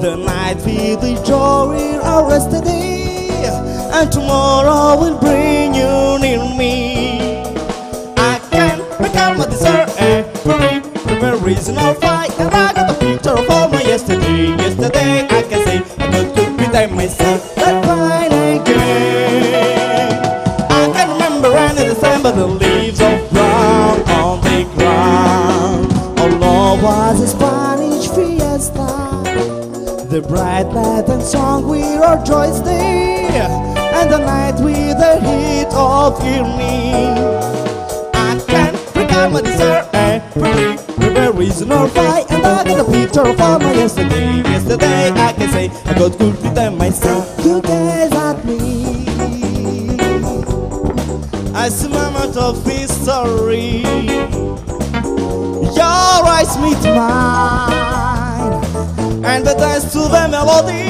The night with the joy in our yesterday, and tomorrow will bring you near me. I can recall my desire every reason or fight, and I got a picture of all my yesterday. Yesterday I can say I got to pretend myself that fine again. I can remember in December the leaves of brown on the ground. Our love was a Spanish fiesta, the bright light and song we our joys day, and the night with the heat of evening. I can recall my desire every reason or fight, and I got a picture of all my yesterday. Yesterday I can say I got good pretend myself. You gaze at me, I see moment of history. Your eyes meet mine, and the dance to the melody,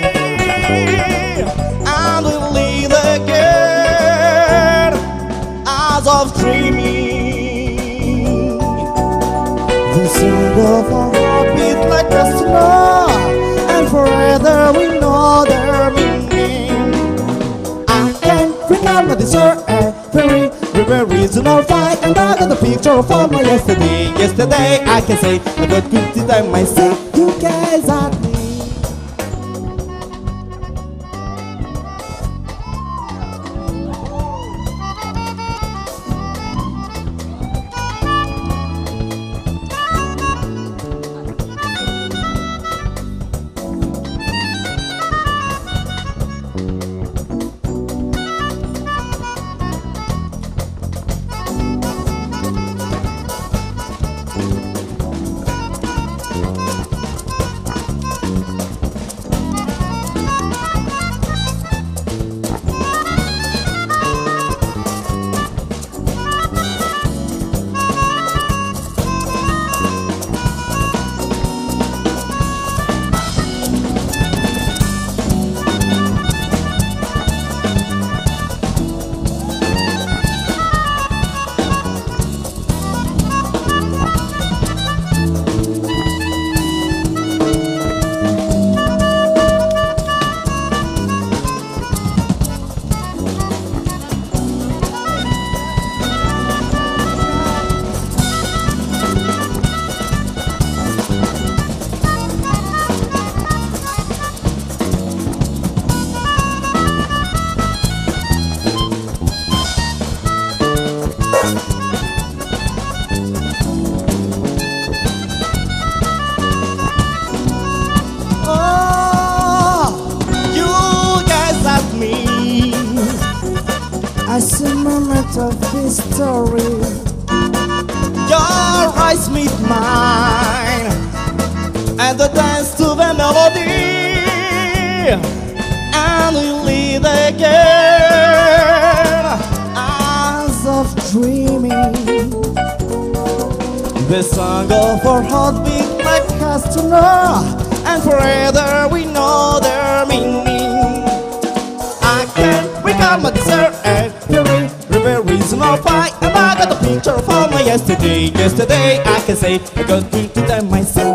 and we lead again as of dreaming. The sound of our heart beat like destiny, and forever we know their meaning. I can recall my desire every reason or fight, and I got a picture of all my yesterday. Yesterday I can say I got good to time myself. You guys at me. I see moment of history. Your eyes meet mine, and the dance to the melody, and we lead again as of dreaming. The song of our heart beat like castanor, and forever we know their meaning. I can recall my desire every reason or fight, and I got a picture of all my yesterday. Yesterday I can say I got good to time myself.